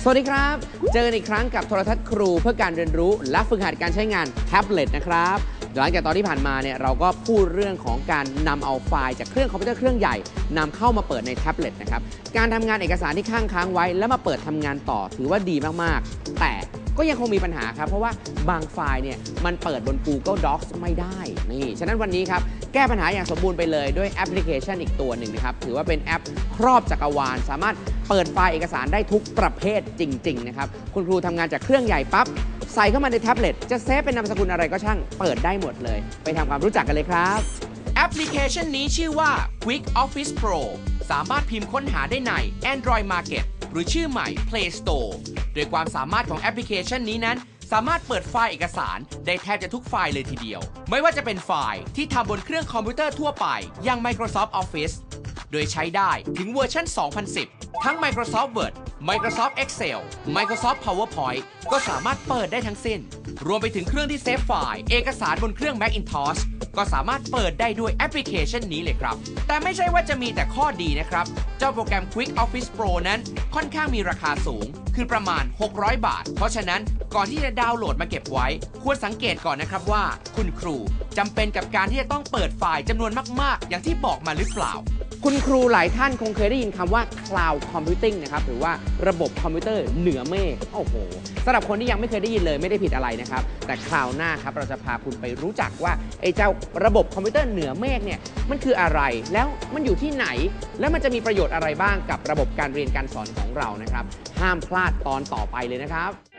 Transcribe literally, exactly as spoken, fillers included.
สวัสดีครับเจอกันอีกครั้งกับโทรทัศน์ครูเพื่อการเรียนรู้และฝึกหัดการใช้งานแท็บเล็ตนะครับหลังจากตอนที่ผ่านมาเนี่ยเราก็พูดเรื่องของการนำเอาไฟล์จากเครื่องคอมพิวเตอร์เครื่องใหญ่นำเข้ามาเปิดในแท็บเล็ตนะครับการทำงานเอกสารที่ข้างค้างไว้แล้วมาเปิดทำงานต่อถือว่าดีมากๆแต่ก็ยังคงมีปัญหาครับเพราะว่าบางไฟล์เนี่ยมันเปิดบน Google Docs ไม่ได้นี่ฉะนั้นวันนี้ครับแก้ปัญหาอย่างสมบูรณ์ไปเลยด้วยแอปพลิเคชันอีกตัวหนึ่งนะครับถือว่าเป็นแอปครอบจักรวาลสามารถเปิดไฟล์เอกสารได้ทุกประเภทจริงๆนะครับคุณครูทำงานจากเครื่องใหญ่ปั๊บใส่เข้ามาในแท็บเล็ตจะเซฟเป็นนามสกุลอะไรก็ช่างเปิดได้หมดเลยไปทำความรู้จักกันเลยครับแอปพลิเคชันนี้ชื่อว่า Quick Office Pro สามารถพิมพ์ค้นหาได้ใน Android Market หรือชื่อใหม่ Play Store โดยความสามารถของแอปพลิเคชันนี้นั้นสามารถเปิดไฟล์เอกสารได้แทบจะทุกไฟล์เลยทีเดียวไม่ว่าจะเป็นไฟล์ที่ทำบนเครื่องคอมพิวเตอร์ทั่วไปอย่าง Microsoft Office โดยใช้ได้ถึงเวอร์ชัน สองพันสิบ ทั้ง Microsoft Word Microsoft Excel Microsoft PowerPoint ก็สามารถเปิดได้ทั้งสิ้นรวมไปถึงเครื่องที่เซฟไฟล์เอกสารบนเครื่อง Macintosh ก็สามารถเปิดได้ด้วยแอปพลิเคชันนี้เลยครับแต่ไม่ใช่ว่าจะมีแต่ข้อดีนะครับเจ้าโปรแกรม Quick Office Pro นั้นค่อนข้างมีราคาสูงคือประมาณหกร้อยบาทเพราะฉะนั้นก่อนที่จะดาวน์โหลดมาเก็บไว้ควรสังเกตก่อนนะครับว่าคุณครูจำเป็นกับการที่จะต้องเปิดไฟล์จำนวนมากๆอย่างที่บอกมาหรือเปล่าคุณครูหลายท่านคงเคยได้ยินคำว่า Cloud Computing นะครับหรือว่าระบบคอมพิวเตอร์เหนือเมฆโอ้โหสำหรับคนที่ยังไม่เคยได้ยินเลยไม่ได้ผิดอะไรนะครับแต่คราวหน้าครับเราจะพาคุณไปรู้จักว่าไอ้เจ้าระบบคอมพิวเตอร์เหนือเมฆเนี่ยมันคืออะไรแล้วมันอยู่ที่ไหนแล้วมันจะมีประโยชน์อะไรบ้างกับระบบการเรียนการสอนของเรานะครับห้ามพลาดตอนต่อไปเลยนะครับ